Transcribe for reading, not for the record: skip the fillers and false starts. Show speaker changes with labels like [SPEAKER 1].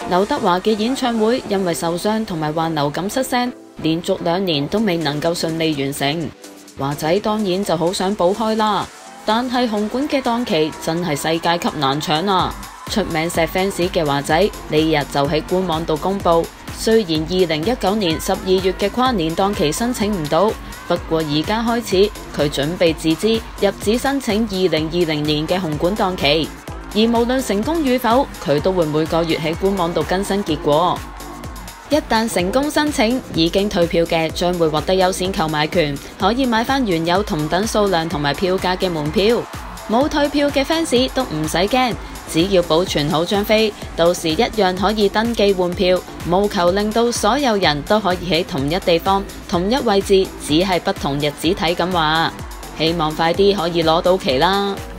[SPEAKER 1] 劉德華嘅演唱會因為受傷同埋患流感失聲，連續2年都未能夠順利完成。華仔當然就好想補開啦，但係紅館嘅檔期真係世界級難搶啊！出名錫 fans 嘅華仔呢日就喺官網度公布，雖然2019年12月嘅跨年檔期申請唔到，不過而家開始佢準備自資入紙申請2020年嘅紅館檔期，而無論成功與否，佢都會每個月喺官網度更新結果。一旦成功申請，已經退票嘅將會獲得優先購買權，可以買返原有同等數量同埋票價嘅門票。冇退票嘅 fans 都唔使驚，只要保存好張飛，到時一樣可以登記換票，務求令到所有人都可以喺同一地方、同一位置，只係不同日子睇咁話。希望快啲可以攞到期啦！